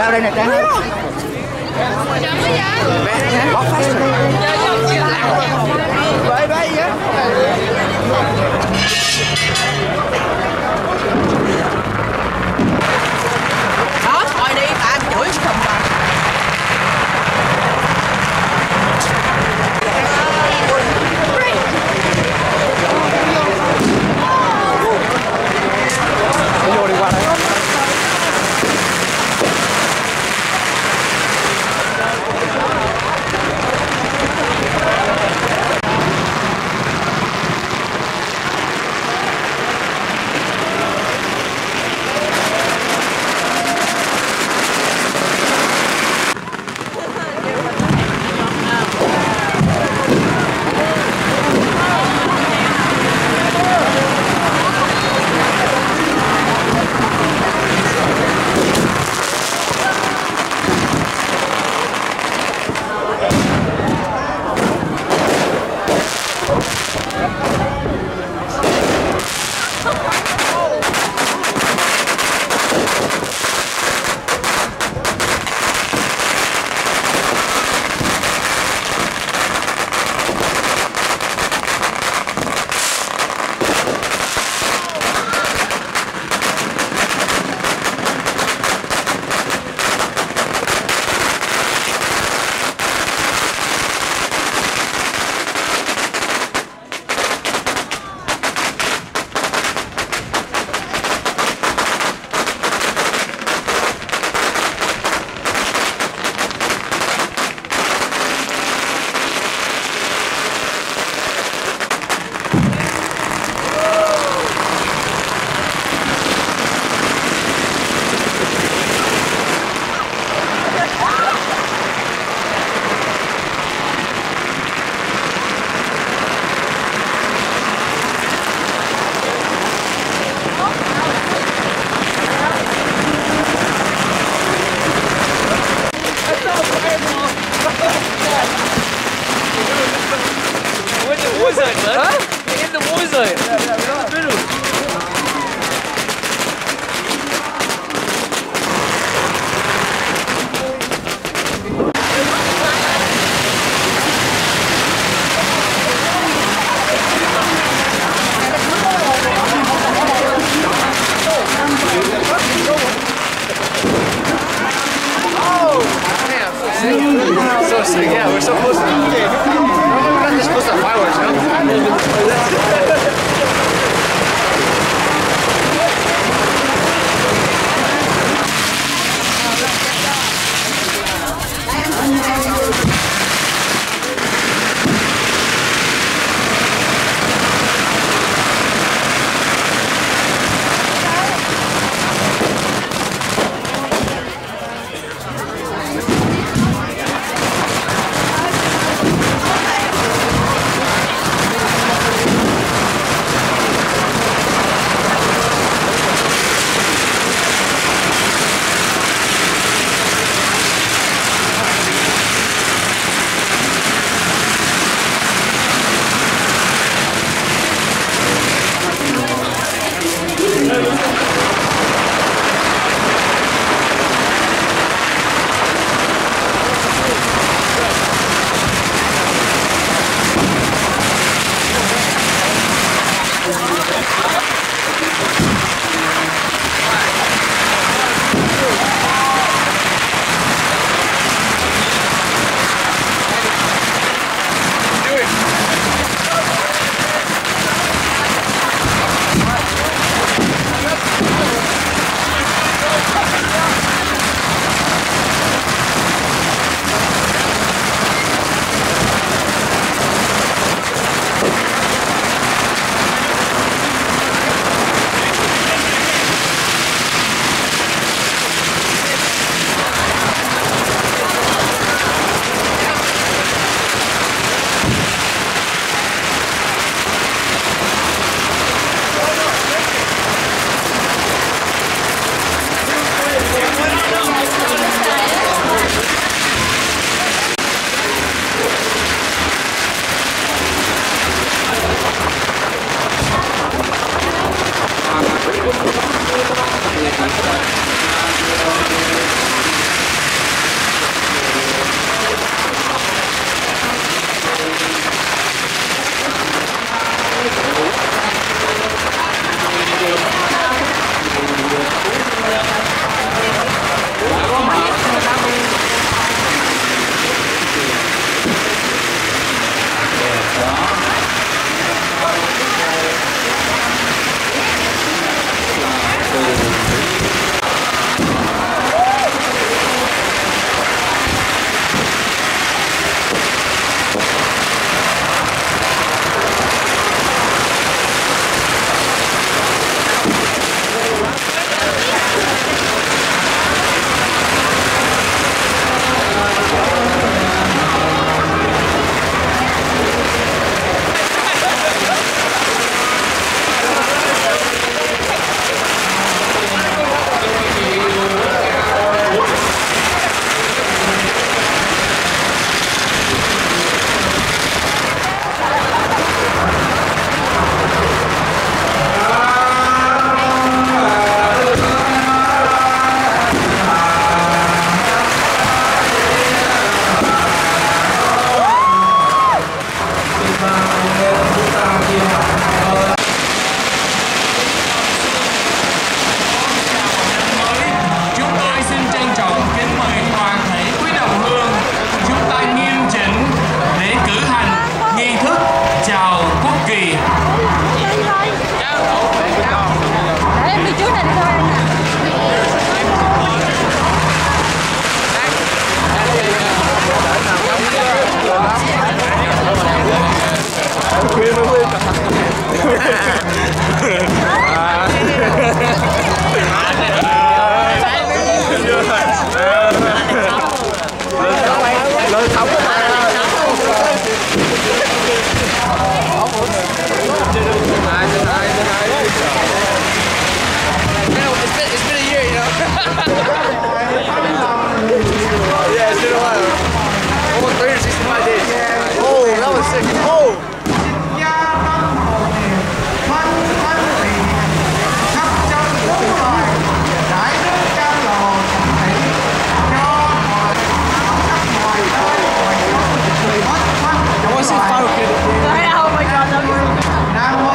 Sao đây nè Trang ơi? Vậy vậy vậy. Đó, thôi đi, tại chửi thầm mà. Vô đi qua đây. Yeah, it's been a while. Almost 365 days. Oh, that was sick. Oh! I want to see Final Kid. Oh my god, that was so good.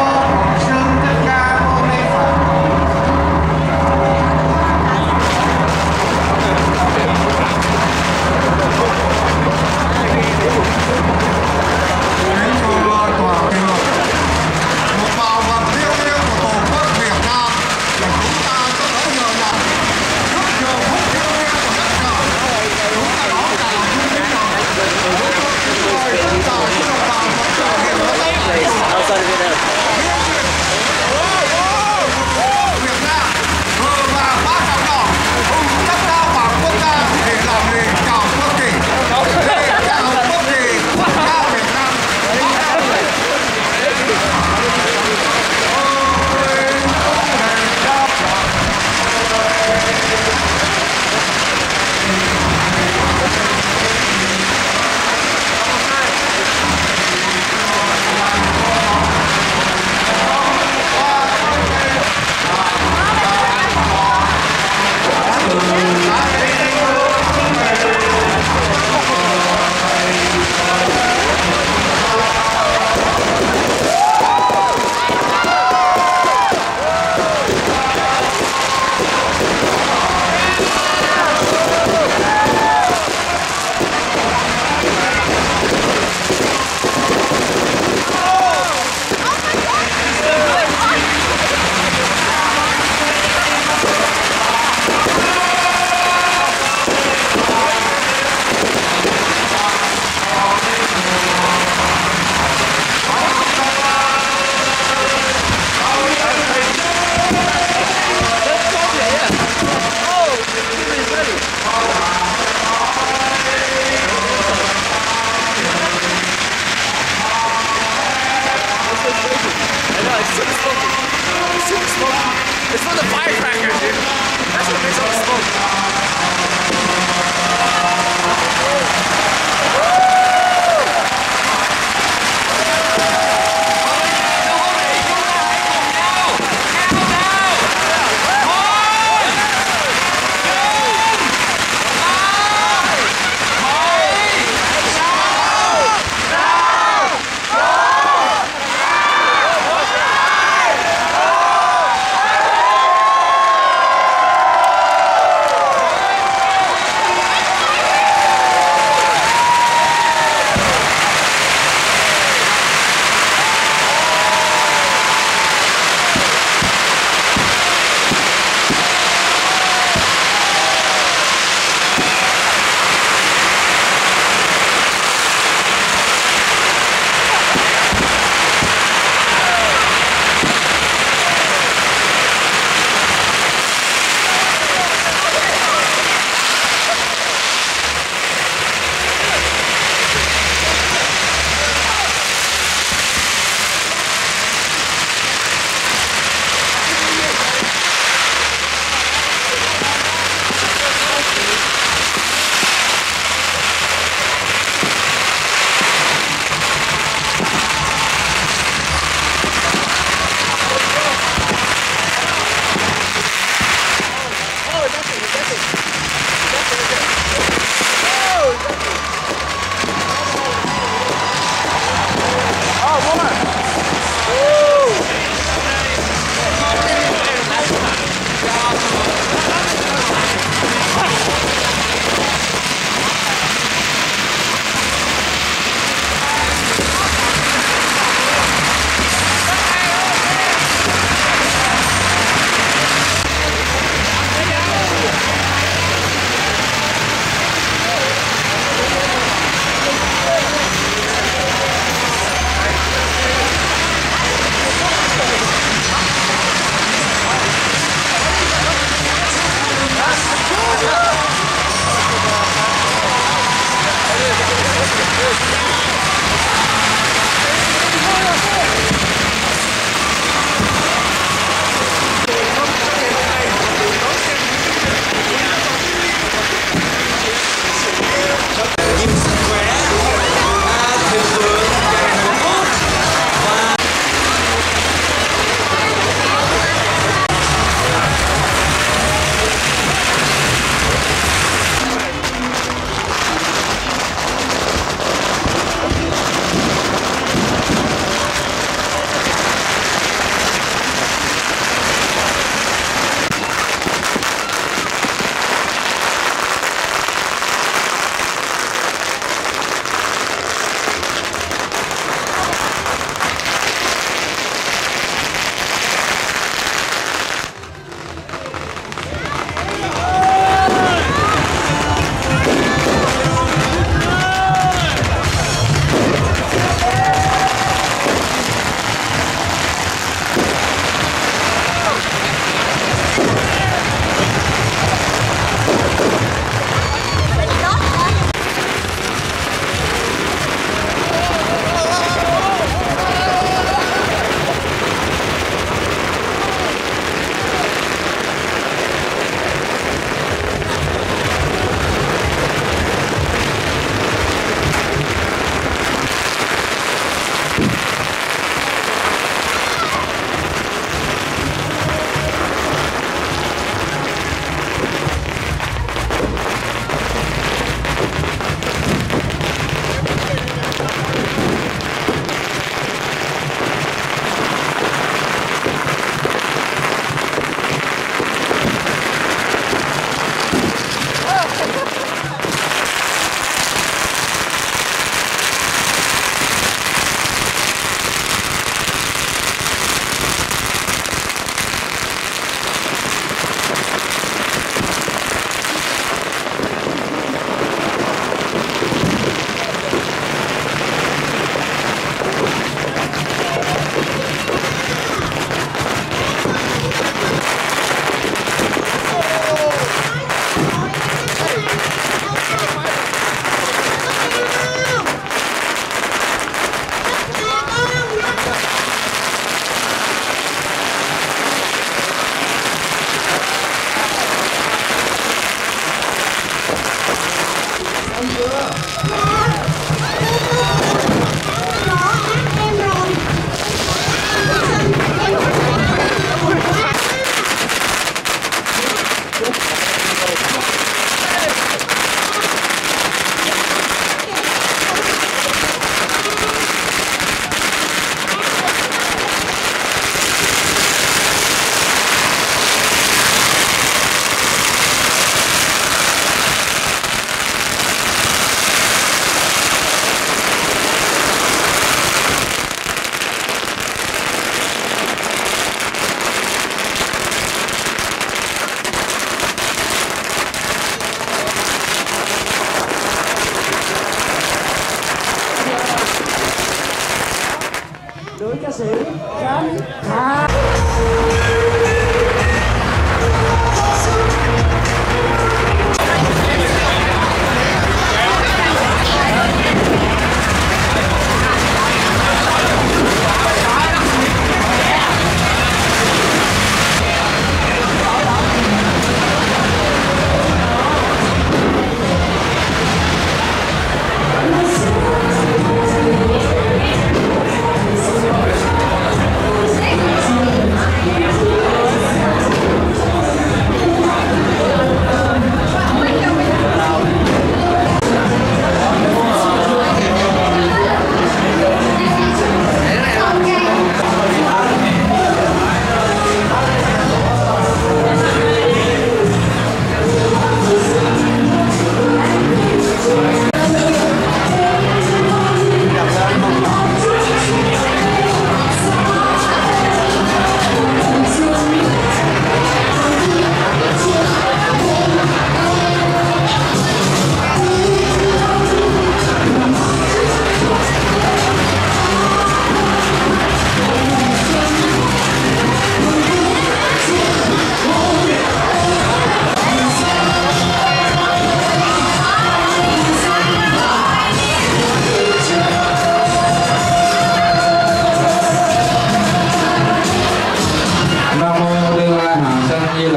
It's for the firecrackers, dude. That's what makes all the smoke.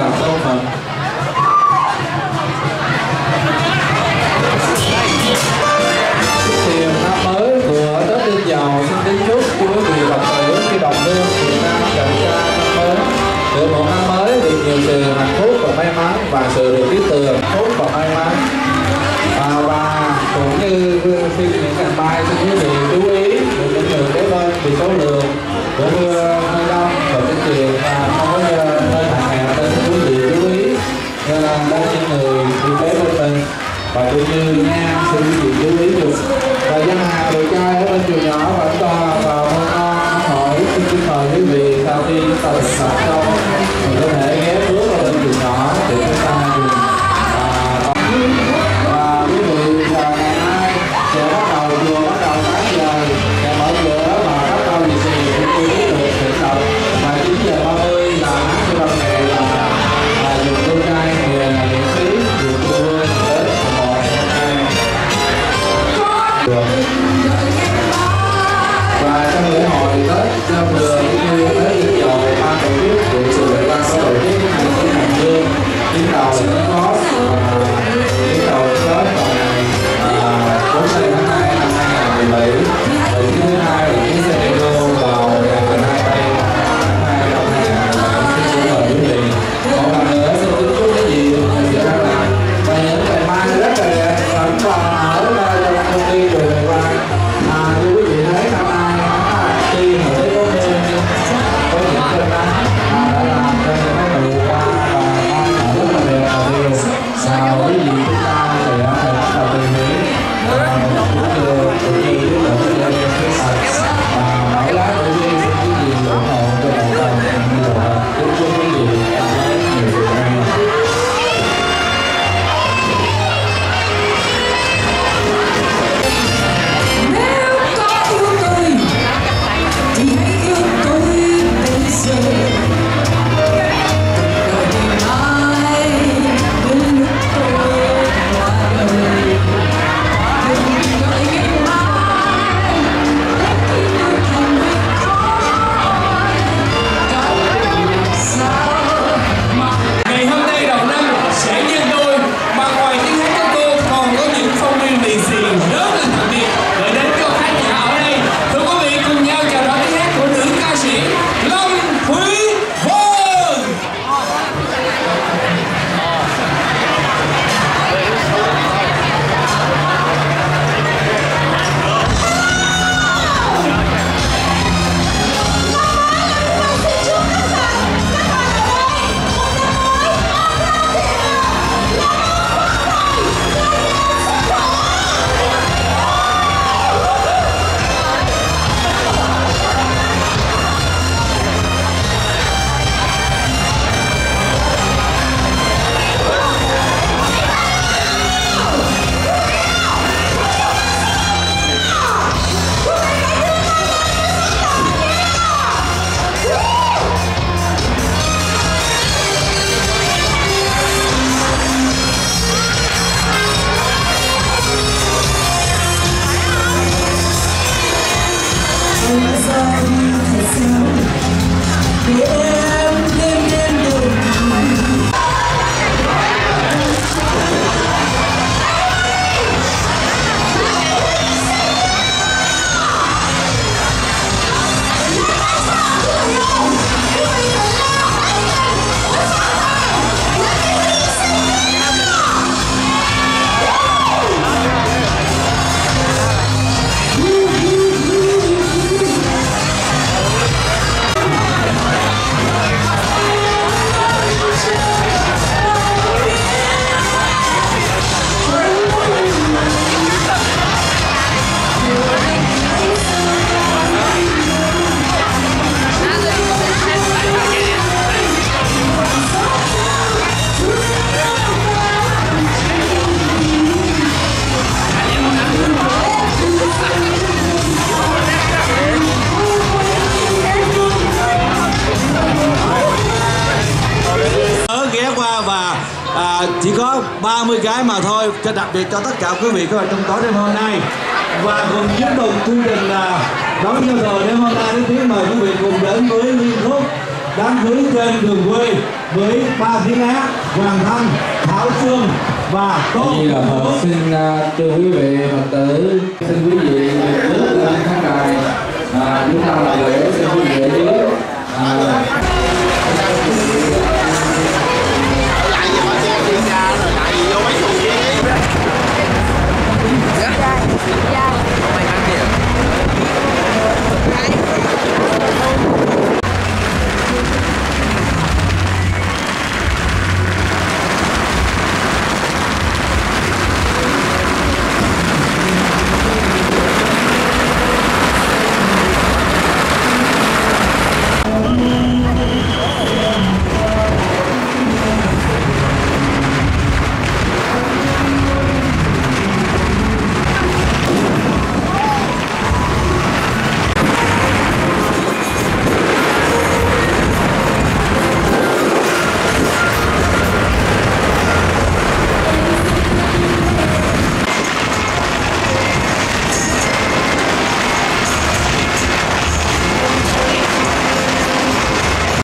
là tôn Phật. Thì năm mới của Tết Đinh Dậu xin kính chúc quý vị Phật tử khi đồng hương Việt Nam cảnh ra năm mới được một năm mới được nhiều sự hạnh phúc và may mắn và sự được biết tường phúc và may mắn. Và cũng như khi những cành mai xin quý vị chú ý được những người kế bên vì số lượng cũng hơi đông và tính tiền và không có nơi hạn hẹp nên quý vị chú ý đây những người đi kế bên mình và cũng như nha xin quý vị chú ý được và dân hàng đồ trai ở bên trường nhỏ vẫn còn vào môn ngon hỏi xin mời quý vị sau khi chúng ta được tập xong mình có thể ghé bước vào bên trường nhỏ để chúng ta dùng và quý vị ngày mai sẽ bắt đầu 8 giờ sẽ mở cửa và bắt đầu lì xì cũng như tiếp tục thực tập và 9 giờ 30 là hát cho văn nghệ là dùng đôi trai miễn phí dùng đôi tới một và trong lễ hội Tết Giao Thừa cũng như Tết Đinh Dậu ban tổ chức của sự lễ ban có tổ chức hành chính hành hương tiến đầu có tiến đầu Tết vào ngày 4 tháng 2 năm 2017 lần thứ 2 là chuyến xe Edo vào ngày 12 tây tháng 2 năm 2017 xin mời quý vị một lần nữa xin kính chúc cái gì sẽ ra làm và những ngày mai rất là đẹp và vẫn còn ở trong công ty rồi ngày mai như quý vị thấy năm nay khi mà thấy có mưa có những cơn nắng đã làm cho những cái nụ hoa và hoa rất là đẹp và nhiều và quý vị chúng ta sẽ phải bắt đầu tìm hiểu cũng như giúp đỡ cho gia đình khuyết tật và mỗi lá cử tri xin quý vị ủng hộ cho cộng đồng nhiều kính chúc quý vị nhiều sự may mắn. Chỉ có 30 cái mà thôi, cho đặc biệt cho tất cả quý vị có mặt trong tối đêm hôm nay. Và cùng tiếp tục chương trình là đón giao thừa đêm hôm nay, đến tiếng mời quý vị cùng đến với liên khúc đám cưới trên đường quê với 3 tiếng hát Hoàng Thanh, Thảo Xuân và Tô Như là Phật xin thưa quý vị Phật tử, xin quý vị bước lên khán đài, chúng ta là lễ xin quý vị dưới